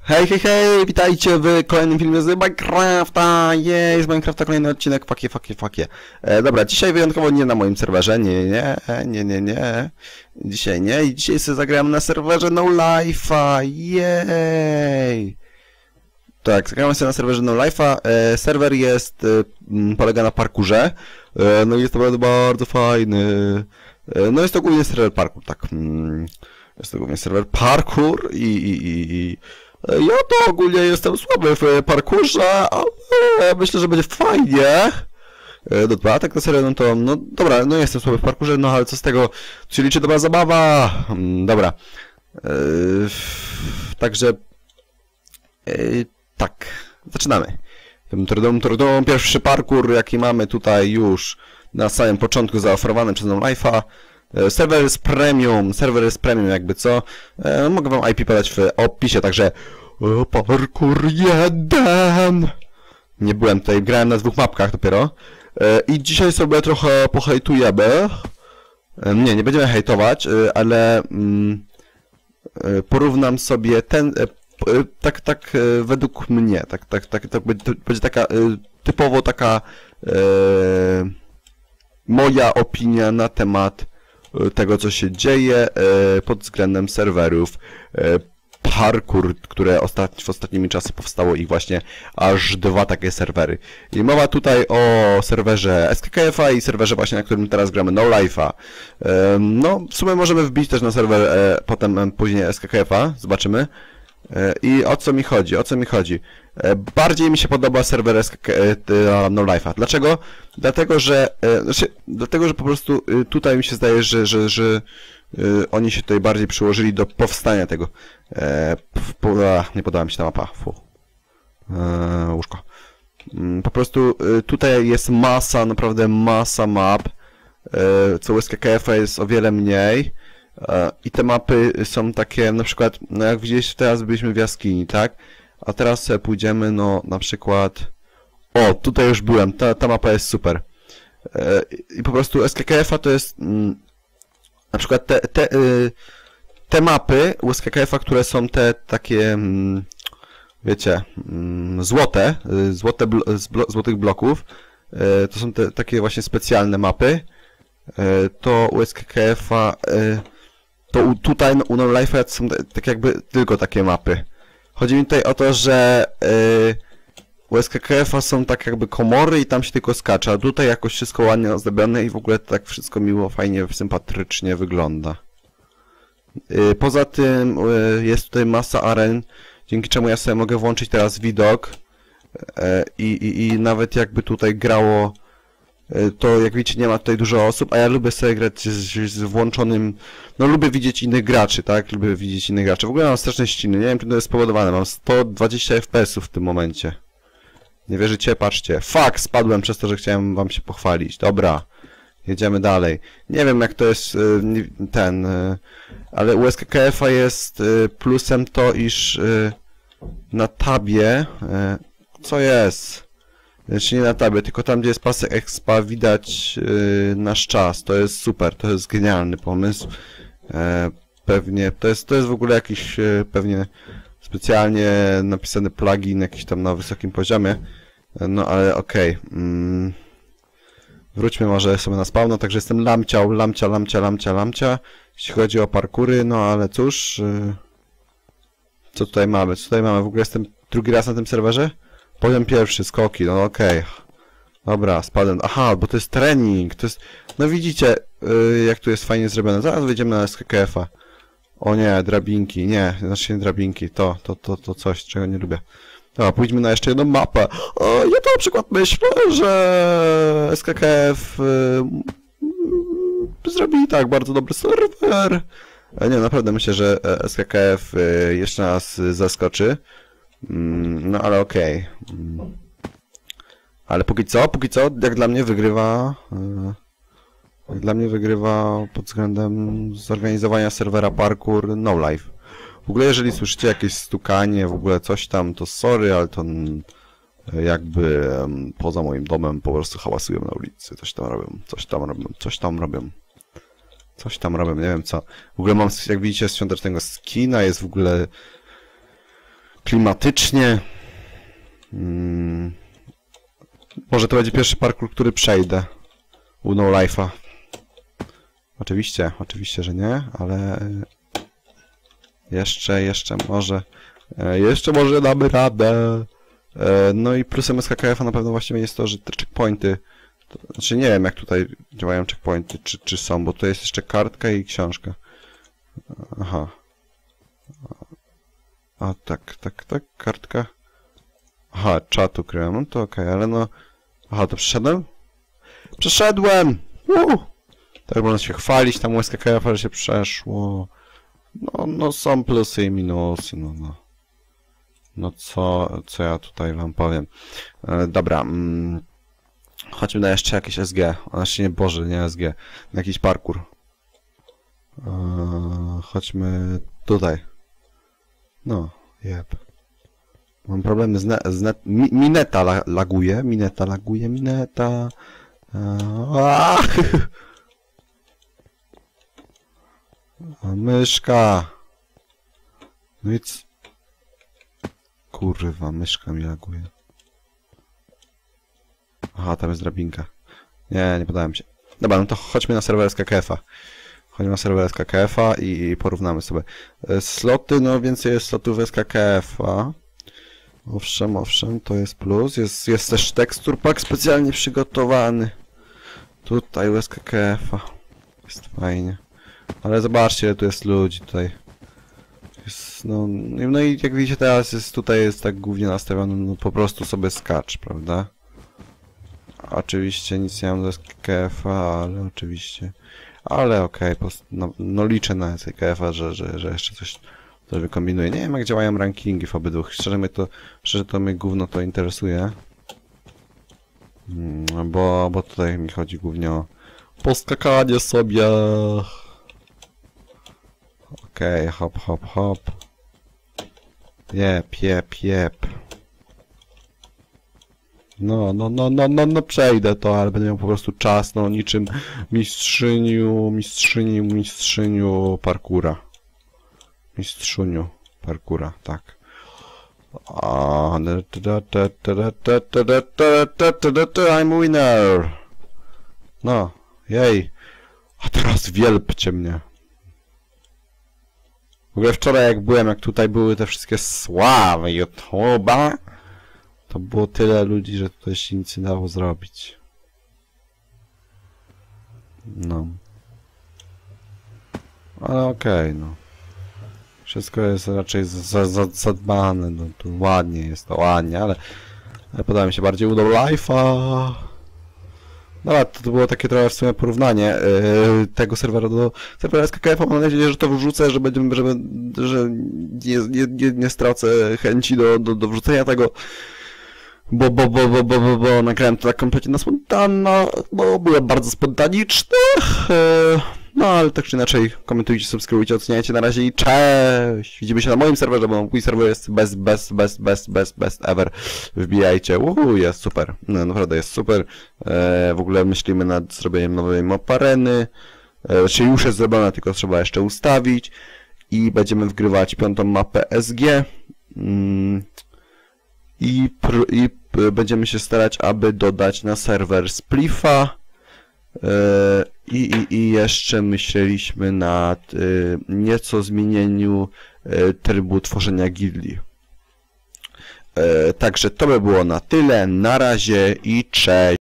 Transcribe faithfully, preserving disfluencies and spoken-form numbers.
Hej, hej, hej, witajcie w kolejnym filmie z Minecrafta, jej, z Minecrafta kolejny odcinek, fakie, fakie, fakie. E, dobra, dzisiaj wyjątkowo nie na moim serwerze, nie, nie, nie, nie, nie, dzisiaj nie, i dzisiaj sobie zagrałem na serwerze No Life'a, jej. Tak, zagrałem sobie na serwerze No Life'a, e, serwer jest, e, polega na parkurze, e, no i jest naprawdę bardzo fajny, e, no jest to ogólnie serwer parkour, tak, mm, jest to ogólnie serwer parkour i, i, i, i ja to ogólnie jestem słaby w parkurze, ale myślę, że będzie fajnie. Dobra, tak na serio, no to, no dobra, no jestem słaby w parkurze, no ale co z tego, tu się liczy dobra zabawa. Dobra. Yy, także, yy, tak, zaczynamy. Turdum, turdum, pierwszy parkour, jaki mamy tutaj już na samym początku zaoferowany przez No Life'a. Serwer jest premium, serwer jest premium jakby co. E, mogę wam I P podać w opisie, także o, parkour jeden. Nie byłem tutaj, grałem na dwóch mapkach dopiero. E, I dzisiaj sobie trochę pohejtujemy. E, nie, nie będziemy hejtować, e, ale mm, e, porównam sobie ten, e, tak, tak e, według mnie, tak, tak, tak, tak będzie taka e, typowo taka e, moja opinia na temat tego, co się dzieje e, pod względem serwerów e, parkour, które ostat w ostatnimi czasy powstało ich właśnie aż dwa takie serwery. I mowa tutaj o serwerze S K K F A i serwerze właśnie, na którym teraz gramy No Life'a. E, no, w sumie możemy wbić też na serwer e, potem e, później S K K F A, zobaczymy. I o co mi chodzi? O co mi chodzi? Bardziej mi się podoba serwer No Life'a. Dlaczego? Dlatego, że znaczy, dlatego, że po prostu tutaj mi się zdaje, że, że, że oni się tutaj bardziej przyłożyli do powstania tego. Nie podoba mi się ta mapa. Fu. Łóżko. Po prostu tutaj jest masa, naprawdę masa map. Co u S K K F A jest o wiele mniej. I te mapy są takie, na przykład, no jak widzieliście, teraz byliśmy w jaskini, tak? A teraz sobie pójdziemy, no na przykład... O, tutaj już byłem, ta, ta mapa jest super. I po prostu S K K F A to jest... Na przykład te, te, te mapy u S K K F A, które są te takie... Wiecie, złote, złote blo, z blo, złotych bloków. To są te takie właśnie specjalne mapy. To u S K K F A... To tutaj u No Life'a są tak jakby tylko takie mapy. Chodzi mi tutaj o to, że yy, u S K K F A są tak jakby komory i tam się tylko skacze, a tutaj jakoś wszystko ładnie ozdobione i w ogóle tak wszystko miło, fajnie, sympatrycznie wygląda. Yy, poza tym yy, jest tutaj masa aren, dzięki czemu ja sobie mogę włączyć teraz widok yy, i, i nawet jakby tutaj grało, to jak widzicie nie ma tutaj dużo osób, a ja lubię sobie grać z, z włączonym, no lubię widzieć innych graczy, tak, lubię widzieć innych graczy. W ogóle mam straszne ściny, nie wiem czym to jest spowodowane, mam sto dwadzieścia F P S-ów w tym momencie. Nie wierzycie? Patrzcie. Fuck, spadłem przez to, że chciałem wam się pochwalić. Dobra, jedziemy dalej. Nie wiem jak to jest ten, ale u S K K F A jest plusem to, iż na tabie, co jest? Znaczy nie na tabie, tylko tam gdzie jest pasek expa widać yy, nasz czas. To jest super, to jest genialny pomysł. E, pewnie, to jest, to jest w ogóle jakiś e, pewnie specjalnie napisany plugin jakiś tam na wysokim poziomie. E, no ale okej. Okay. Mm. Wróćmy może sobie na spawn, no, także jestem lamciał, lamcia, lamcia, lamcia, lamcia. Jeśli chodzi o parkury, no ale cóż. Yy, co tutaj mamy? Co tutaj mamy? W ogóle jestem drugi raz na tym serwerze? Poziom pierwszy, skoki, no okej. Okay. Dobra, spadłem. Aha, bo to jest trening, to jest... No widzicie, yy, jak tu jest fajnie zrobione. Zaraz wejdziemy na S K K F A. O nie, drabinki, nie, znaczy nie drabinki, to, to, to, to coś, czego nie lubię. Dobra, pójdźmy na jeszcze jedną mapę. O, ja to na przykład myślę, że S K K F yy, zrobi tak bardzo dobry serwer. Nie, naprawdę myślę, że S K K F yy, jeszcze nas zaskoczy. No ale okej. Okay. Ale póki co, póki co, jak dla mnie wygrywa... Jak dla mnie wygrywa pod względem zorganizowania serwera parkour No Life. W ogóle jeżeli słyszycie jakieś stukanie, w ogóle coś tam, to sorry, ale to jakby poza moim domem po prostu hałasują na ulicy. Coś tam robią, coś tam robią, coś tam robią. Coś tam robią, nie wiem co. W ogóle mam, jak widzicie, świątecznego skina, jest w ogóle... klimatycznie. Hmm. Może to będzie pierwszy parkour, który przejdę u No Life'a. Oczywiście, oczywiście, że nie, ale jeszcze, jeszcze może, jeszcze może damy radę. No i plusem S K K F-a na pewno właściwie jest to, że te checkpointy, to, znaczy nie wiem jak tutaj działają checkpointy, czy, czy są, bo tutaj jest jeszcze kartka i książka. Aha. A tak, tak, tak, kartka. Aha, czat ukryłem, no to okej, okay, ale no... Aha, to przeszedłem? Przeszedłem! Woo! Tak można się chwalić tam u S K K F, że się przeszło. No, no są plusy i minusy, no, no. No co, co ja tutaj wam powiem. E, dobra, mm, chodźmy na jeszcze jakieś S G. Znaczy nie, Boże, nie S G. Na jakiś parkour. E, chodźmy tutaj. No, jeb. Mam problemy z, ne z net... Mi mineta la laguje, mineta laguje, mineta. Eee, myszka. No i c... Kurwa, myszka mi laguje. Aha, tam jest drabinka. Nie, nie podałem się. Dobra, no to chodźmy na serwer S K K F-a. Chodźmy na serwer S K K F-a i porównamy sobie. Sloty, no więcej jest slotów S K K F-a. Owszem, owszem, to jest plus. Jest, jest też tekstur pack specjalnie przygotowany. Tutaj u S K K F-a. Jest fajnie. Ale zobaczcie, ile tu jest ludzi tutaj. Jest, no, no i jak widzicie teraz jest tutaj jest tak głównie nastawiony, no po prostu sobie skacz, prawda? Oczywiście nic nie mam do S K K F-a, ale oczywiście... Ale okej, okay, no, no liczę na S K K F-a, że, że, że jeszcze coś... To wykombinuję. Nie wiem jak działają rankingi w obydwu. Szczerze mnie to, szczerze to mnie gówno to interesuje. Hmm, bo, bo tutaj mi chodzi głównie o poskakanie sobie. Okej, okay, hop, hop, hop. Jep, jep, jep. No, no, no, no, no, no przejdę to, ale będę miał po prostu czas, no niczym mistrzyniu, mistrzyni, mistrzyniu parkura. Mistrzuniu parkura, tak. I'm winner! No, jej. A teraz wielbcie mnie. W ogóle wczoraj jak byłem, jak tutaj były te wszystkie sławy YouTube'a, to było tyle ludzi, że tutaj się nic nie dało zrobić. No. Ale okej, okay, no. Wszystko jest raczej zadbane, no tu ładnie jest to, ładnie, ale, ale podoba mi się bardziej u No Life'a. Dobra, to, to było takie trochę w sumie porównanie yy, tego serwera do serwera S K K F-a. Mam nadzieję, że to wrzucę, że będziemy, żeby, że nie, nie, nie, nie stracę chęci do, do, do wrzucenia tego, bo, bo, bo, bo, bo, bo, bo nagrałem to tak kompletnie na spontana, bo byłem bardzo spontaniczny. Yy. No, ale tak czy inaczej, komentujcie, subskrybujcie, oceniajcie na razie i cześć! Widzimy się na moim serwerze, bo mój serwer jest best, best, best, best, best, best ever. Wbijajcie, uhu, jest super. No, naprawdę jest super. E, w ogóle myślimy nad zrobieniem nowej map areny. E, czyli już jest zrobiona, tylko trzeba jeszcze ustawić. I będziemy wgrywać piątą mapę S G. Mm, i, pr, I będziemy się starać, aby dodać na serwer Spliffa. I, i, I jeszcze myśleliśmy nad y, nieco zmienieniu y, trybu tworzenia gildii. Y, także to by było na tyle. Na razie i cześć.